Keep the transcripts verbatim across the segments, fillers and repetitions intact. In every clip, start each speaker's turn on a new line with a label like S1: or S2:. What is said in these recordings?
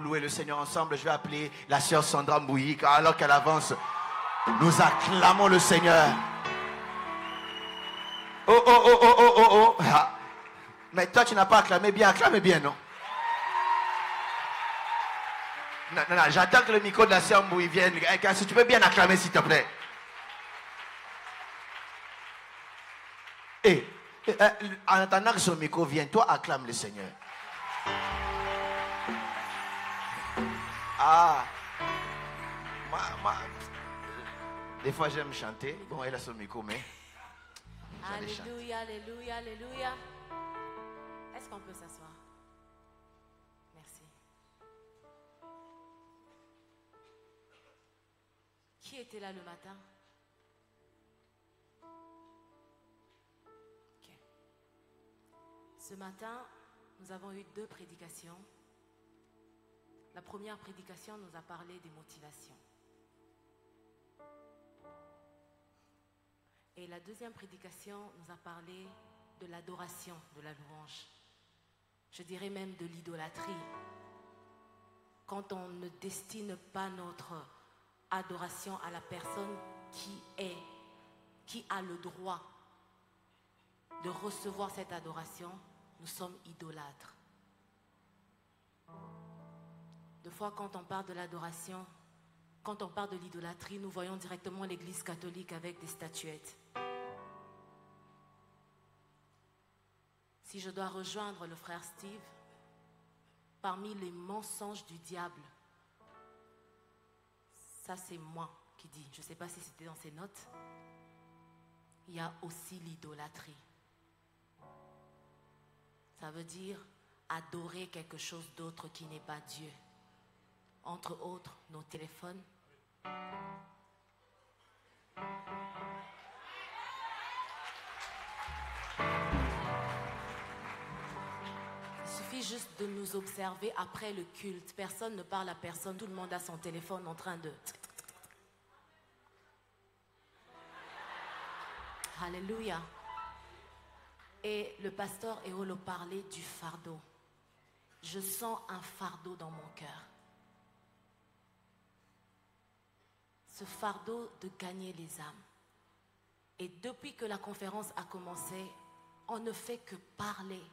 S1: Louer le Seigneur ensemble. Je vais appeler la sœur Sandra Mbouyi. Alors qu'elle avance, nous acclamons le Seigneur. Oh, oh, oh, oh, oh, oh, oh. Ah. Mais toi, tu n'as pas acclamé bien. Acclamez bien, non? Non, non, non. J'attends que le micro de la sœur Mbouyi vienne. Si tu peux bien acclamer, s'il te plaît. Et, et, en attendant que son micro vienne, toi, acclame le Seigneur. Ah, moi, moi, des fois j'aime chanter. Bon, elle a son micro, mais
S2: alléluia, alléluia, alléluia. Est-ce qu'on peut s'asseoir? Merci. Qui était là le matin? Ok. Ce matin, nous avons eu deux prédications. La première prédication nous a parlé des motivations. Et la deuxième prédication nous a parlé de l'adoration, de la louange. Je dirais même de l'idolâtrie. Quand on ne destine pas notre adoration à la personne qui est, qui a le droit de recevoir cette adoration, nous sommes idolâtres. Deux fois, quand on parle de l'adoration, quand on parle de l'idolâtrie, nous voyons directement l'Église catholique avec des statuettes. Si je dois rejoindre le frère Steve, parmi les mensonges du diable, ça c'est moi qui dis, je ne sais pas si c'était dans ses notes, il y a aussi l'idolâtrie. Ça veut dire adorer quelque chose d'autre qui n'est pas Dieu. Entre autres, nos téléphones. Il suffit juste de nous observer après le culte. Personne ne parle à personne. Tout le monde a son téléphone en train de... Alléluia. Et le pasteur Eolo parlait du fardeau. Je sens un fardeau dans mon cœur. Ce fardeau de gagner les âmes. Et depuis que la conférence a commencé, on ne fait que parler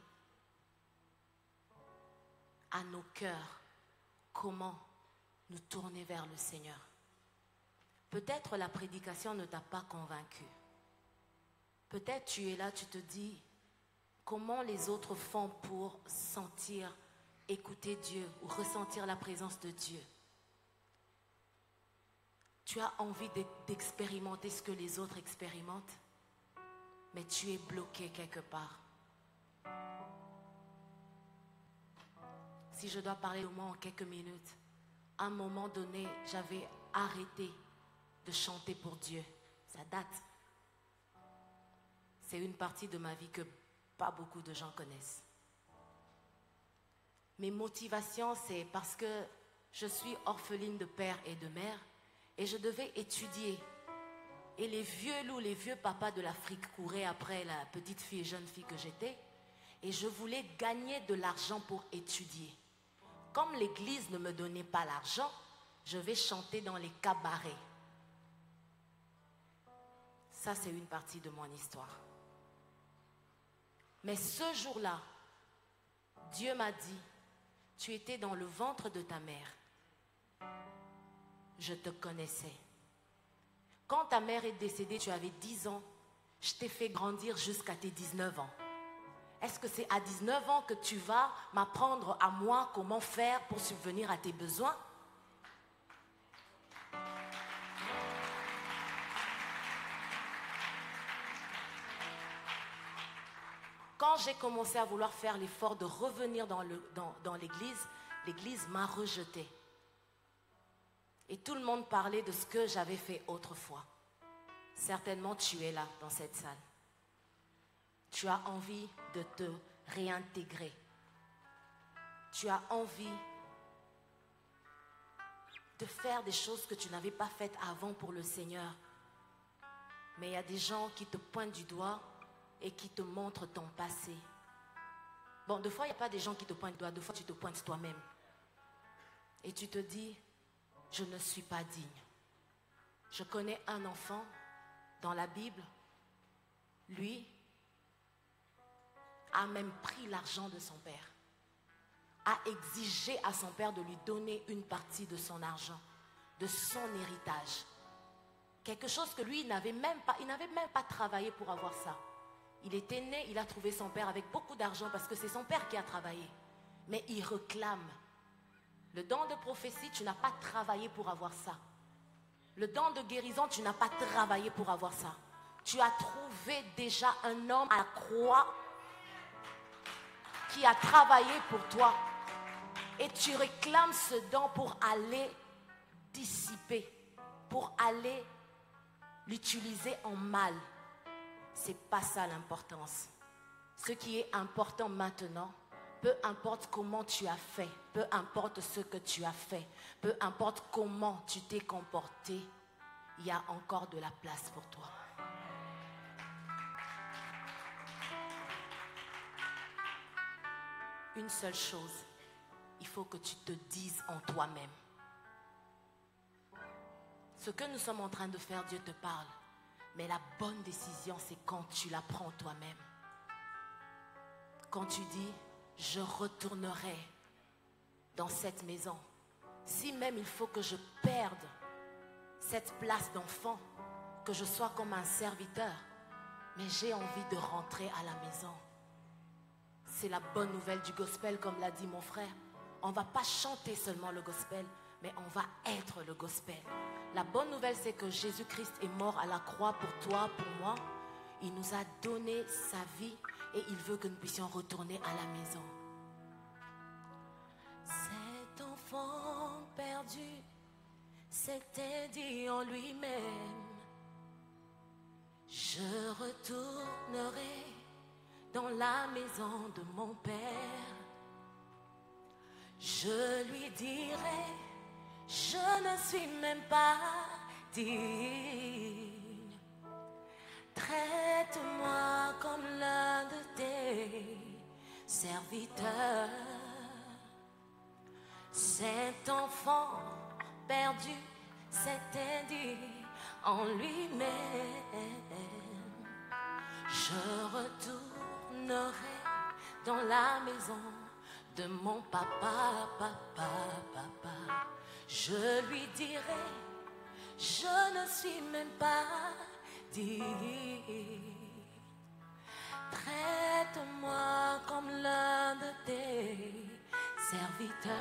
S2: à nos cœurs comment nous tourner vers le Seigneur. Peut-être la prédication ne t'a pas convaincu. Peut-être tu es là, tu te dis comment les autres font pour sentir, écouter Dieu ou ressentir la présence de Dieu. Tu as envie d'expérimenter ce que les autres expérimentent, mais tu es bloqué quelque part. Si je dois parler au moins en quelques minutes, à un moment donné, j'avais arrêté de chanter pour Dieu. Ça date. C'est une partie de ma vie que pas beaucoup de gens connaissent. Mes motivations, c'est parce que je suis orpheline de père et de mère. Et je devais étudier. Et les vieux loups, les vieux papas de l'Afrique couraient après la petite fille et jeune fille que j'étais. Et je voulais gagner de l'argent pour étudier. Comme l'église ne me donnait pas l'argent, je vais chanter dans les cabarets. Ça, c'est une partie de mon histoire. Mais ce jour-là, Dieu m'a dit, tu étais dans le ventre de ta mère. Je te connaissais. Quand ta mère est décédée, tu avais dix ans. Je t'ai fait grandir jusqu'à tes dix-neuf ans. Est-ce que c'est à dix-neuf ans que tu vas m'apprendre à moi comment faire pour subvenir à tes besoins? Quand j'ai commencé à vouloir faire l'effort de revenir dans le, dans, dans l'église, l'église m'a rejeté. Et tout le monde parlait de ce que j'avais fait autrefois. Certainement, tu es là, dans cette salle. Tu as envie de te réintégrer. Tu as envie de faire des choses que tu n'avais pas faites avant pour le Seigneur. Mais il y a des gens qui te pointent du doigt et qui te montrent ton passé. Bon, deux fois, il n'y a pas des gens qui te pointent du doigt. Deux fois, tu te pointes toi-même. et tu te dis, je ne suis pas digne. Je connais un enfant dans la Bible, lui a même pris l'argent de son père, a exigé à son père de lui donner une partie de son argent, de son héritage. Quelque chose que lui, il n'avait même pas, il n'avait même pas travaillé pour avoir ça. Il était né, il a trouvé son père avec beaucoup d'argent parce que c'est son père qui a travaillé. Mais il réclame. Le don de prophétie, tu n'as pas travaillé pour avoir ça. Le don de guérison, tu n'as pas travaillé pour avoir ça. Tu as trouvé déjà un homme à la croix qui a travaillé pour toi. Et tu réclames ce don pour aller dissiper, pour aller l'utiliser en mal. C'est pas ça l'importance. Ce qui est important maintenant, peu importe comment tu as fait, peu importe ce que tu as fait, peu importe comment tu t'es comporté, il y a encore de la place pour toi. Une seule chose, il faut que tu te dises en toi-même. Ce que nous sommes en train de faire, Dieu te parle. Mais la bonne décision, c'est quand tu la prends toi-même. Quand tu dis, je retournerai dans cette maison. Si même il faut que je perde cette place d'enfant, que je sois comme un serviteur, mais j'ai envie de rentrer à la maison. C'est la bonne nouvelle du gospel, comme l'a dit mon frère. On ne va pas chanter seulement le gospel, mais on va être le gospel. La bonne nouvelle, c'est que Jésus-Christ est mort à la croix pour toi, pour moi. Il nous a donné sa vie et il veut que nous puissions retourner à la maison. Cet enfant perdu s'était dit en lui-même, je retournerai dans la maison de mon Père. Je lui dirai, je ne suis même pas digne. Traite-moi comme l'un de tes serviteurs. Cet enfant perdu s'était dit en lui-même, je retournerai dans la maison de mon papa, papa, papa. Je lui dirai, je ne suis même pas digne. Traite-moi comme l'un de tes serviteurs.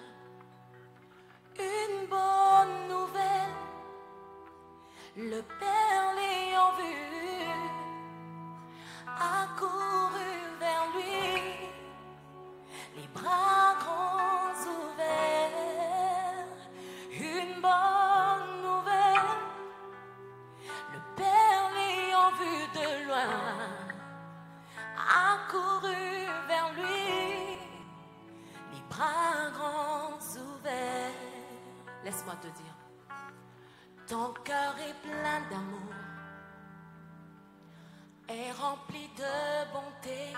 S2: Une bonne nouvelle, le Père l'ayant vu, a couru vers lui, les bras grands ouverts. Une bonne nouvelle, le Père l'ayant vu de loin, a couru vers lui, les bras grands ouverts. Laisse-moi te dire, ton cœur est plein d'amour, est rempli de bonté.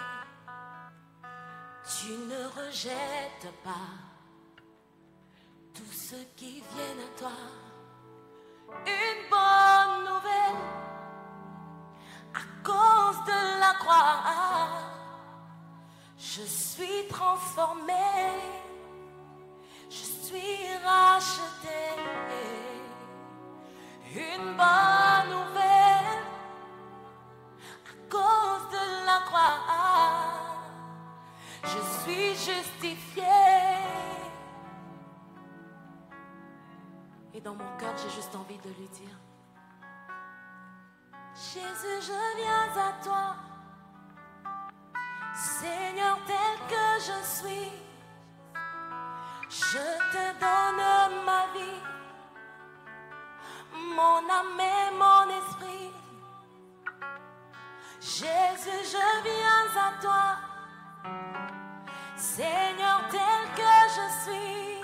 S2: Tu ne rejettes pas tous ceux qui viennent à toi. Une bonne nouvelle, à cause de la croix, je suis transformée, je suis rachetée. Une bonne nouvelle, à cause de la croix, je suis justifiée. Et dans mon cœur, j'ai juste envie de lui dire, Jésus, je viens à toi, Seigneur tel que je suis. Je te donne ma vie, mon âme et mon esprit. Jésus, je viens à toi, Seigneur tel que je suis.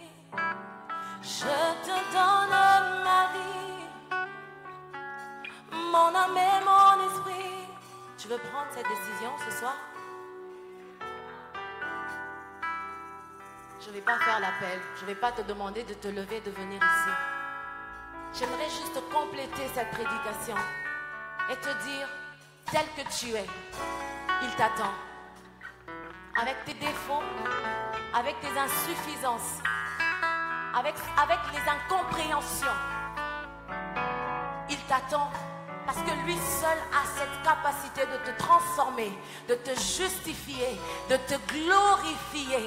S2: Je te donne ma vie, mon âme et mon esprit. Tu veux prendre cette décision ce soir? Je je ne vais pas faire l'appel. Je ne vais pas te demander de te lever, de venir ici. J'aimerais juste compléter cette prédication et te dire, tel que tu es, il t'attend. Avec tes défauts, avec tes insuffisances, avec, avec les incompréhensions, il t'attend parce que lui seul a cette capacité de te transformer, de te justifier, de te glorifier.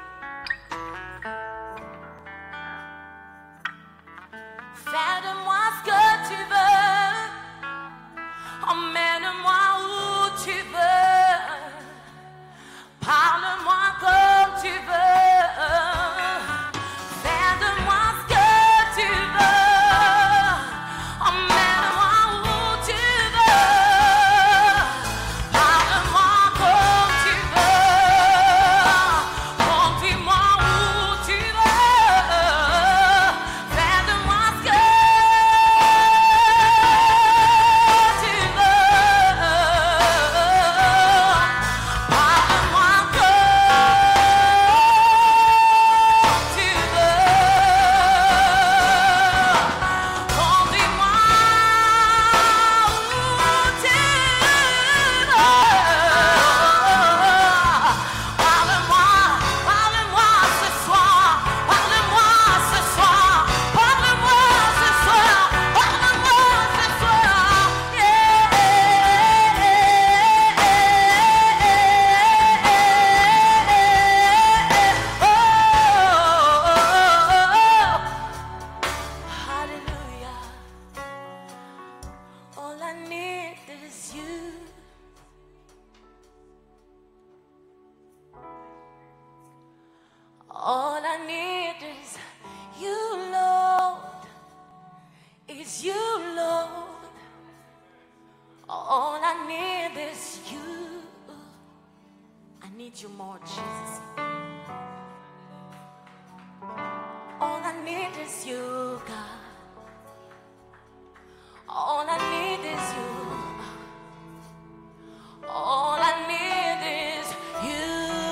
S2: Fais de moi ce que tu veux, emmène-moi où tu veux, parle-moi comme tu veux, fais de moi ce que tu veux, emmène-moi où tu veux, parle-moi comme tu veux, conduis-moi où tu veux, fais de moi ce que tu veux, parle-moi comme tu veux, conduis-moi où tu veux, parle-moi, parle-moi ce soir, parle-moi ce soir, parle-moi ce soir, parle-moi ce soir, Hallelujah. All I need is you. All I need is you, Lord. Is you, Lord. All I need is you. I need you more, Jesus. All I need is you, God. All I need is you. All I need is you.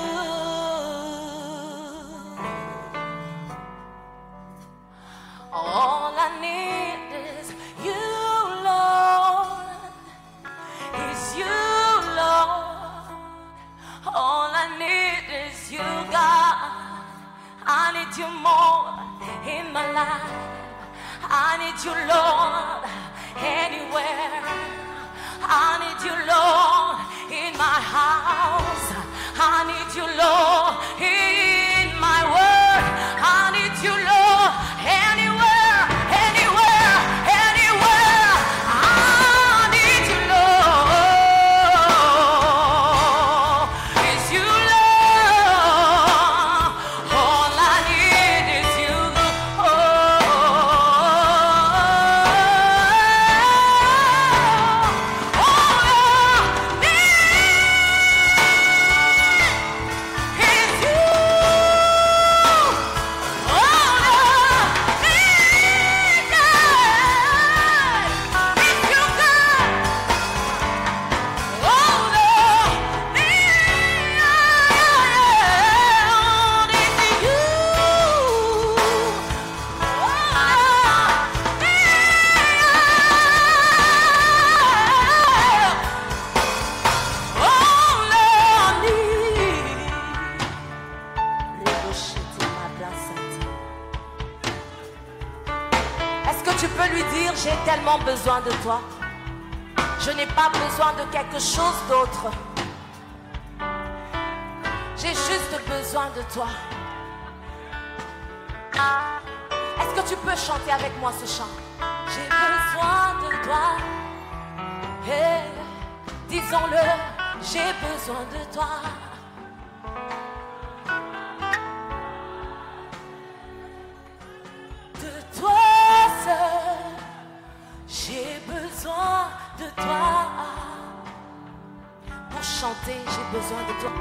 S2: All I need is you, Lord. Is you, Lord. All I need is you, God. I need you more in my life. I need you, Lord, anywhere. I need you, Lord, in my house. I need you, Lord, in my work. I need you, Lord, anywhere, anywhere, anywhere. I need you, Lord. It's you, Lord. All I need is you. Oh, all I need is you. Est-ce que tu peux lui dire, j'ai tellement besoin de toi. Je n'ai pas besoin de quelque chose d'autre. J'ai juste besoin de toi. Est-ce que tu peux chanter avec moi ce chant? J'ai besoin de toi. Hey, disons-le, j'ai besoin de toi. De toi seul, j'ai besoin de toi. Pour chanter, j'ai besoin de toi.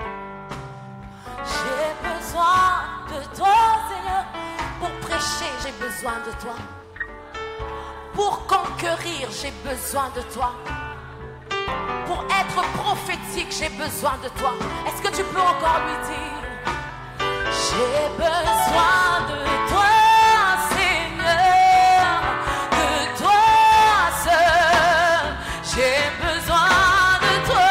S2: J'ai besoin de toi, Seigneur. Pour prêcher, j'ai besoin de toi. Pour conquérir, j'ai besoin de toi. Pour être prophétique, j'ai besoin de toi. Est-ce que tu peux encore lui dire? J'ai besoin de toi, Seigneur, de toi seul. J'ai besoin de toi,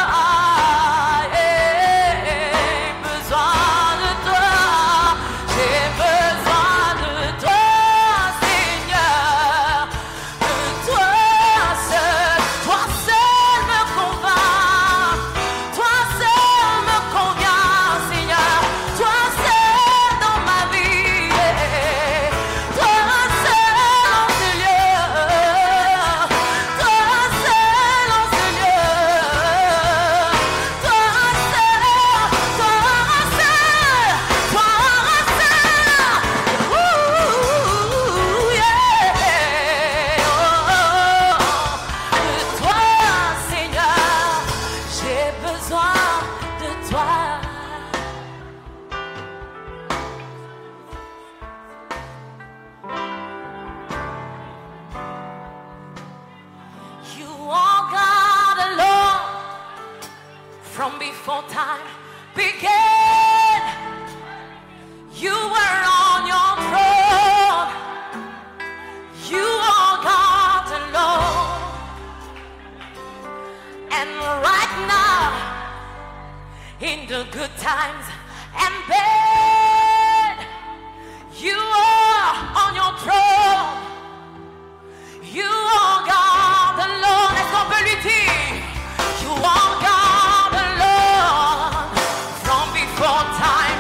S2: yeah, besoin de toi. J'ai besoin de toi, Seigneur, de toi seul. Toi seul me convainc, toi seul me convient, Seigneur. Toi seul dans ma vie, toi seul en ce lieu, toi seul en ce lieu, toi seul, toi seul, toi seul, ouh, yeah, oh, de toi, Seigneur, j'ai besoin de toi. You are God alone from before time began. You were on your throne. You are God alone. And right now, in the good times and bad, you are on your throne. You are God alone. Est-ce qu'on peut lui dire? You are God alone from before time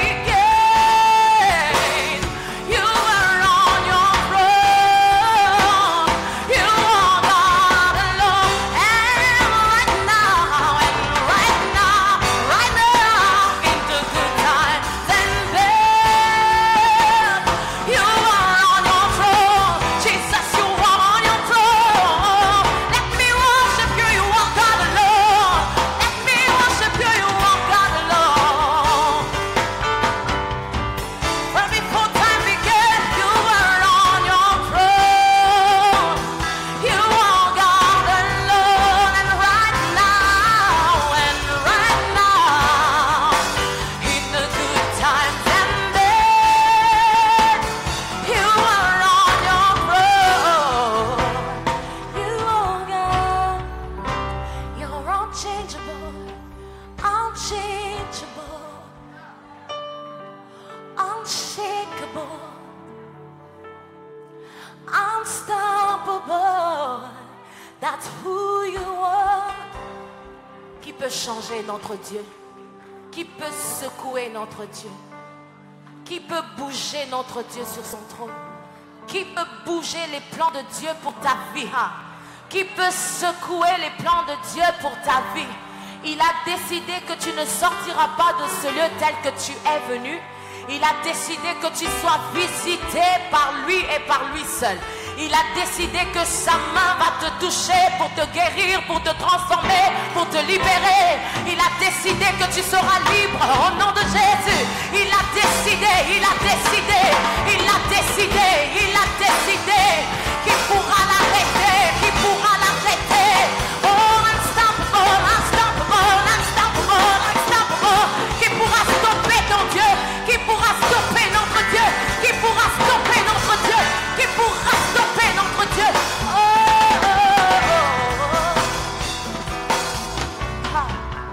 S2: began. You were on your throne. You are God alone. And right now, and right now, right now, in the good times and bad, you are on your throne. Jesus, you are on your throne. Let me worship you, you are God alone. Let me worship you, you are God alone. From before time began, you were on your throne. You are God alone. And right now, and right now, in the good times and bad, you are on your throne. You are God. You're unchangeable, unchangeable, unshakable, unstoppable. That's who you are. Qui peut changer notre Dieu? Qui peut secouer notre Dieu? Qui peut bouger notre Dieu sur son trône? Qui peut bouger les plans de Dieu pour ta vie? hein? Qui peut secouer les plans de Dieu pour ta vie? Il a décidé que tu ne sortiras pas de ce lieu tel que tu es venu. Il a décidé que tu sois visité par lui et par lui seul. Il a décidé que sa main va te toucher pour te guérir, pour te transformer, pour te libérer. Il a décidé que tu seras libre au nom de Jésus. Il a décidé, il a décidé, il a décidé, il a décidé qu'il pourra l'arrêter, qu'il pourra l'arrêter. Oh, unstoppable, unstoppable, unstoppable, unstoppable. Qui pourra stopper ton Dieu, qui pourra stopper notre Dieu, qui pourra stopper notre Dieu, qui pourra stopper notre Dieu. Oh, oh, oh, oh. Ah.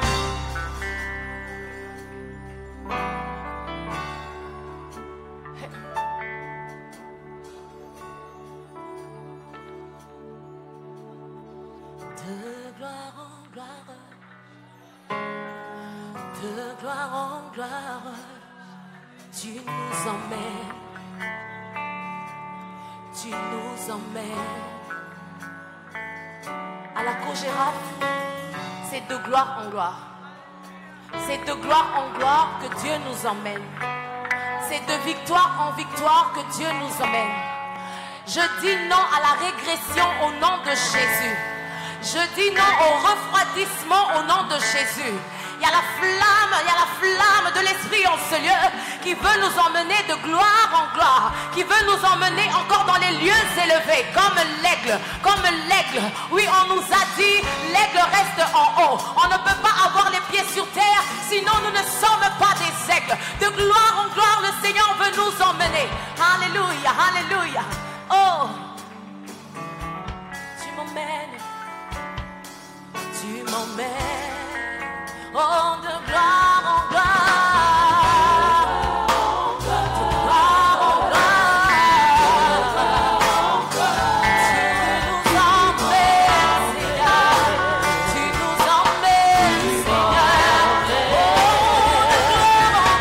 S2: De gloire en gloire, de gloire en gloire, tu nous emmènes, tu nous emmènes. À la Cogéraf, c'est de gloire en gloire. C'est de gloire en gloire que Dieu nous emmène. C'est de victoire en victoire que Dieu nous emmène. Je dis non à la régression au nom de Jésus. Je dis non au refroidissement au nom de Jésus. Il y a la flamme, il y a la flamme de l'Esprit en ce lieu qui veut nous emmener de gloire en gloire, qui veut nous emmener encore dans les lieux élevés, comme l'aigle, comme l'aigle. Oui, on nous a dit, l'aigle reste en haut. On ne peut pas avoir les pieds sur terre, sinon nous ne sommes pas des aigles. De gloire m'emmener. Alléluia, alléluia. Oh, tu m'emmènes, tu m'emmènes, oh, de gloire en gloire, de gloire en gloire. Tu nous emmènes, Seigneur, tu nous emmènes, Seigneur, oh, de gloire en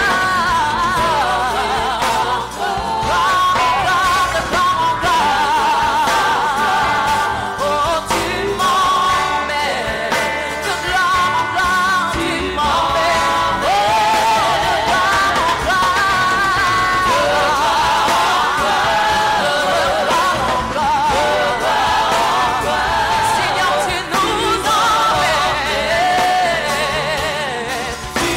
S2: gloire, gloire en gloire, de gloire en gloire. Oh, tu m'emmènes, de gloire en gloire, tu m'emmènes, oh, de gloire en gloire. Seigneur, tu nous emmènes, tu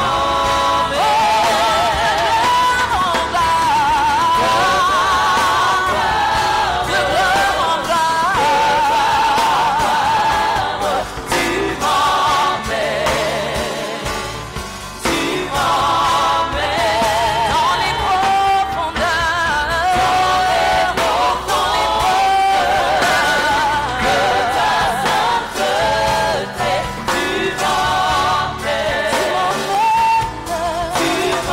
S2: m'emmènes, de gloire en gloire, tu m'emmènes, tu m'emmènes dans les profondeurs, dans les profondeurs de ta sainteté, tu m'emmènes, tu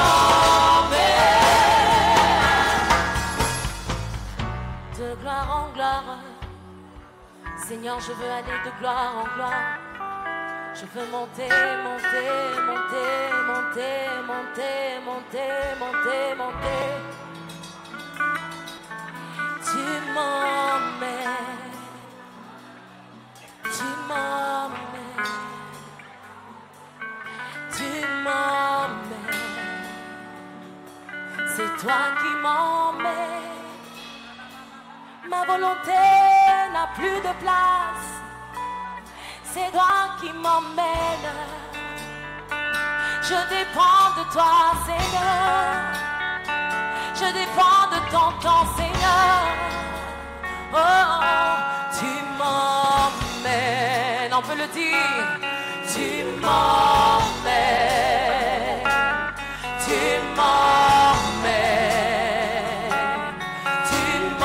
S2: m'emmènes de gloire en gloire. Seigneur, je veux aller de gloire en gloire. Je veux monter, monter, monter, monter, monter, monter, monter, monter. Tu m'emmènes, tu m'emmènes, tu m'emmènes. C'est toi qui m'emmènes. Ma volonté n'a plus de place. C'est toi qui m'emmènes. Je dépends de toi, Seigneur. Je dépends de ton temps, Seigneur. Oh, tu m'emmènes. On peut le dire. Tu m'emmènes. Tu m'emmènes. Tu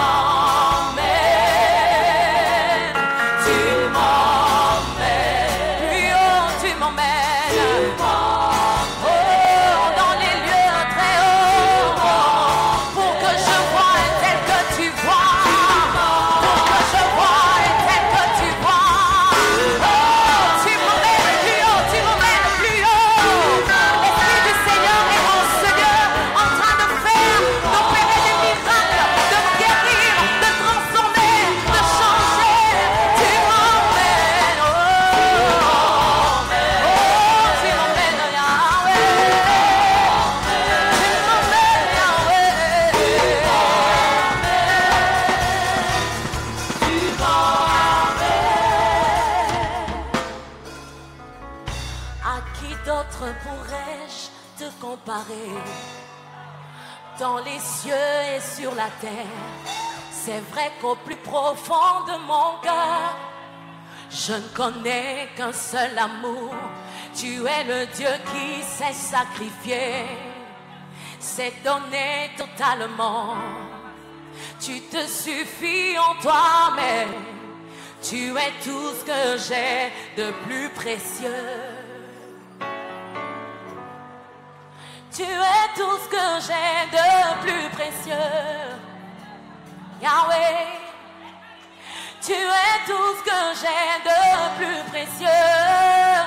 S2: m'emmènes. Tu m'emmènes. Plus haut, tu m'emmènes. Oh, dans les lieux très hauts. Pour que je voie tel que tu vois. Pour que je voie tel que tu vois. Oh, tu m'emmènes plus haut, tu m'emmènes plus haut. L'Esprit du Seigneur est en ce lieu, en train de faire, d'opérer des miracles, de guérir, de transformer, de changer. Tu m'emmènes, oh, oh, tu m'emmènes, Yahweh. Tu m'emmènes, Yahweh. Tu m'emmènes. À qui d'autre pourrais-je te comparer? Dans les cieux et sur la terre, c'est vrai qu'au plus profond de mon cœur, je ne connais qu'un seul amour. Tu es le Dieu qui s'est sacrifié, s'est donné totalement. Tu te suffis en toi-même. Tu es tout ce que j'ai de plus précieux. Tu es tout ce que j'ai de plus précieux. Yahweh, tu es tout ce que j'ai de plus précieux.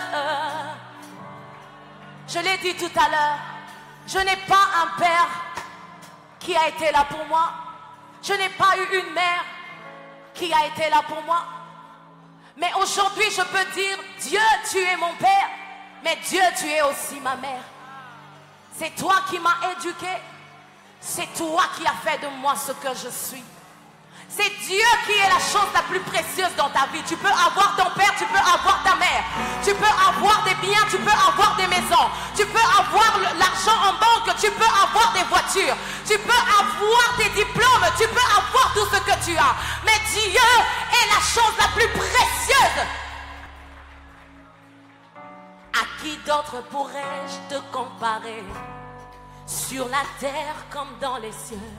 S2: Je l'ai dit tout à l'heure, je n'ai pas un père qui a été là pour moi. Je n'ai pas eu une mère qui a été là pour moi. Mais aujourd'hui, je peux dire, Dieu, tu es mon père, mais Dieu, tu es aussi ma mère. C'est toi qui m'as éduqué. C'est toi qui as fait de moi ce que je suis. C'est Dieu qui est la chose la plus précieuse dans ta vie. Tu peux avoir ton père, tu peux avoir ta mère. Tu peux avoir des biens, tu peux avoir des maisons. Tu peux avoir l'argent en banque, tu peux avoir des voitures. Tu peux avoir des diplômes, tu peux avoir tout ce que tu as. Mais Dieu est la chose la plus précieuse. À qui d'autre pourrais-je te comparer? sur la terre comme dans les cieux.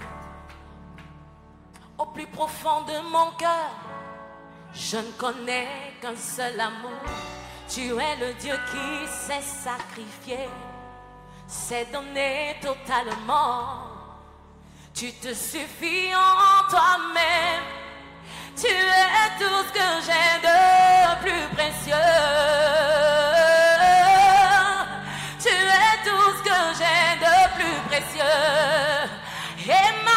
S2: Au plus profond de mon cœur, je ne connais qu'un seul amour. Tu es le Dieu qui s'est sacrifié, s'est donné totalement. Tu te suffis en toi-même. Tu es tout ce que j'ai de plus précieux. Tu es tout ce que j'ai de plus précieux. Emma,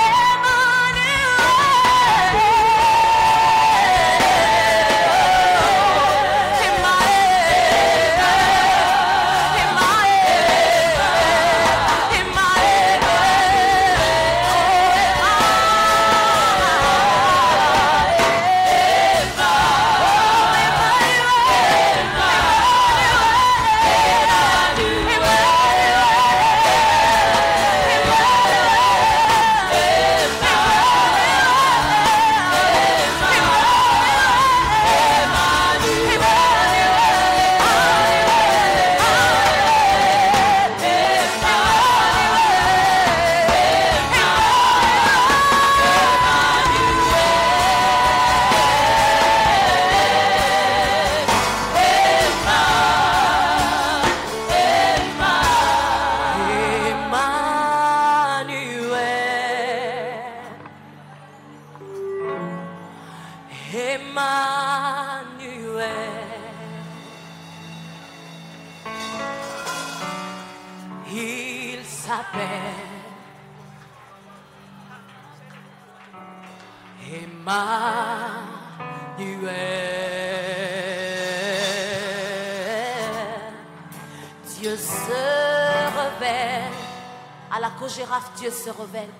S2: il s'appelle Emmanuel. Dieu se révèle. À la co-girafe, Dieu se révèle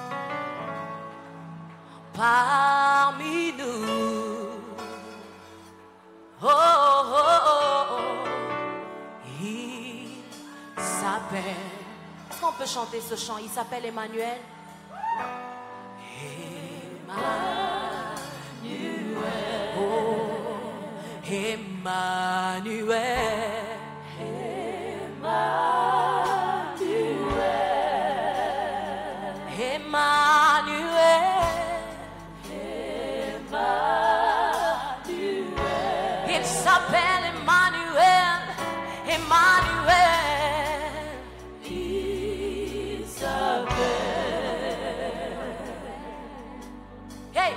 S2: parmi nous. Oh, oh, oh, oh. Il s'appelle. Est-ce qu'on peut chanter ce chant? Il s'appelle Emmanuel. Emmanuel. Oh, Emmanuel. Emmanuel. Emmanuel. Il s'appelle Emmanuel. Emmanuel. Il s'appelle. Hey.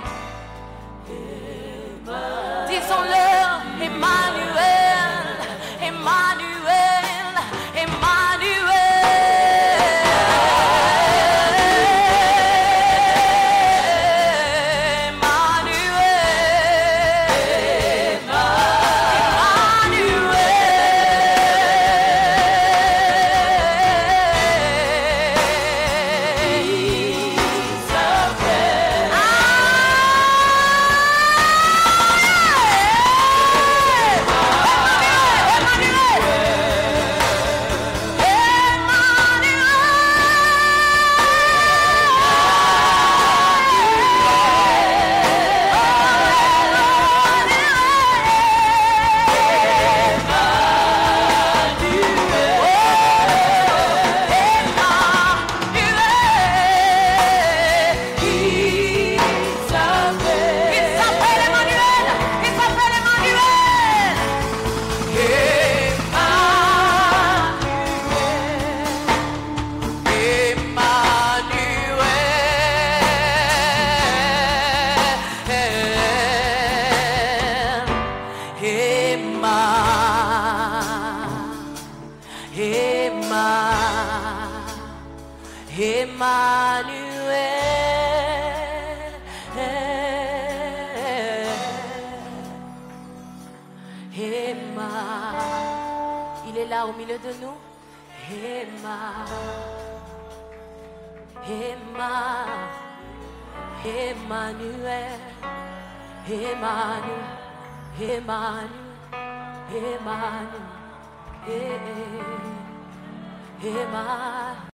S2: Emmanuel. Disons-le. Emmanuel. Emmanuel. Emmanuel. Emmanuel, Emma, il est là au milieu de nous. Emma, Emma, Emmanuel, Emmanuel, Emmanuel, Emmanuel, Emmanuel.